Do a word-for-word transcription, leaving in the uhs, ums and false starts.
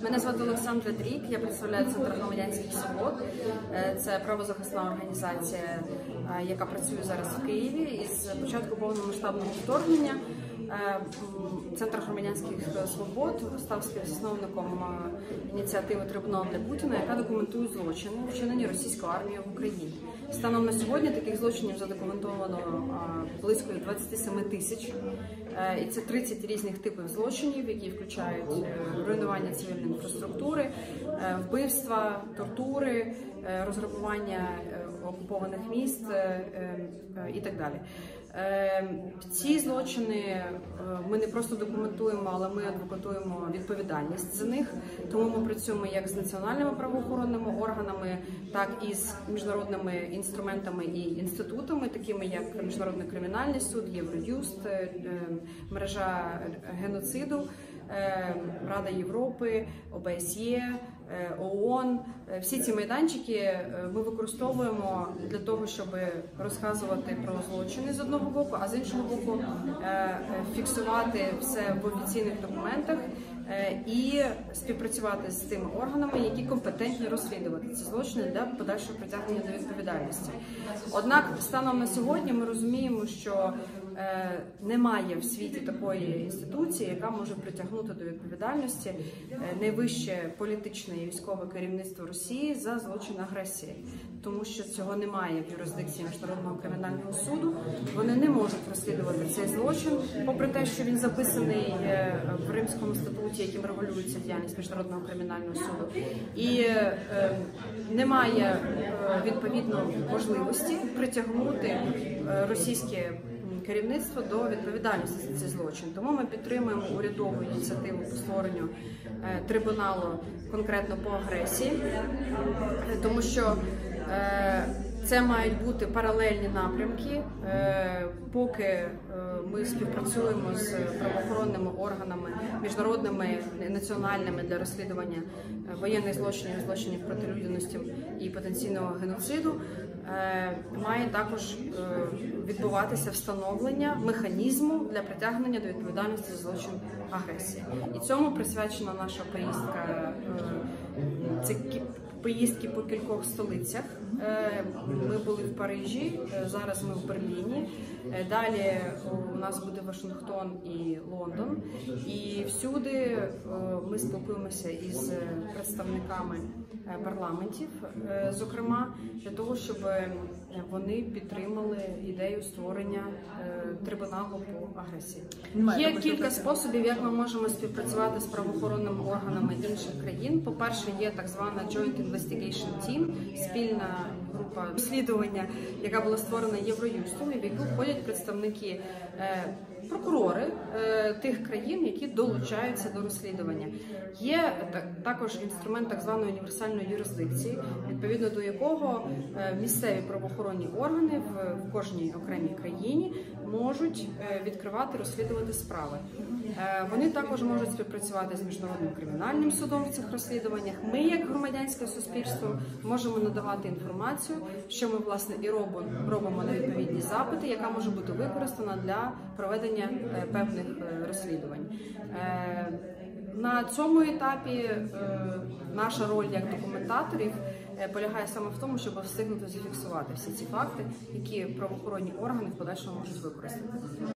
Мене звати Олександра Дрік, я представляю Центр громадянських свобод. Це правозахисна організація, яка працює зараз в Києві. Із початку повномасштабного вторгнення Центр громадянських свобод став співзасновником ініціативи «Трибунал для Путіна», яка документує злочини, вчинені російською армією в Україні. Станом на сьогодні таких злочинів задокументовано близько двадцяти семи тисяч. І це тридцять різних типів злочинів, які включають руйнування цивільної інфраструктури, вбивства, тортури, розграбування окупованих міст і так далі. Ці злочини ми не просто документуємо, але ми адвокатуємо відповідальність за них. Тому ми працюємо як з національними правоохоронними органами, так і з міжнародними інструментами і інститутами, такими як Міжнародний кримінальний суд, Євроюст, мережа геноциду, Рада Європи, О Б С Є, ООН. Всі ці майданчики ми використовуємо для того, щоб розказувати про злочини з одного боку, а з іншого боку фіксувати все в офіційних документах і співпрацювати з тими органами, які компетентні розслідувати ці злочини для подальшого притягнення до відповідальності. Однак станом на сьогодні ми розуміємо, що немає в світі такої інституції, яка може притягнути до відповідальності найвище політичне і військове керівництво Росії за злочин агресії. Тому що цього немає в юрисдикції Міжнародного кримінального суду. Вони не можуть розслідувати цей злочин, попри те, що він записаний в Римському статуті, яким регулюється діяльність Міжнародного кримінального суду. І е, немає е, відповідно можливості притягнути російське керівництво до відповідальності за цей злочин. Тому ми підтримуємо урядову ініціативу по створенню е, трибуналу конкретно по агресії, тому що е, це мають бути паралельні напрямки, е, поки е, ми співпрацюємо з правоохоронними органами, міжнародними, національними для розслідування воєнних злочинів, злочинів проти людяності і потенційного геноциду. Має також відбуватися встановлення механізму для притягнення до відповідальності за злочин агресії. І цьому присвячена наша поїздка, це поїздки по кількох столицях. Ми були в Парижі, зараз ми в Берліні, далі у нас буде Вашингтон і Лондон. І всюди ми спілкуємося із представниками парламентів, зокрема, для того, щоб вони підтримали ідею створення трибуналу по агресії. Є кілька способів, як ми можемо співпрацювати з правоохоронними органами інших країн. По-перше, є так звана Joint Investigation Team, спільна група розслідування, яка була створена Євроюстом, і в яку входять представники прокурори тих країн, які долучаються до розслідування. Є також інструмент так званої універсальної юрисдикції, відповідно до якого місцеві правоохоронні органи в кожній окремій країні можуть відкривати, розслідувати справи. Вони також можуть співпрацювати з Міжнародним кримінальним судом в цих розслідуваннях. Ми, як громадянське суспільство, можемо надавати інформацію, що ми, власне, і робимо на відповідні запити, яка може бути використана для проведення певних розслідувань. На цьому етапі наша роль як документаторів полягає саме в тому, щоб встигнути зафіксувати всі ці факти, які правоохоронні органи в подальшому можуть використати.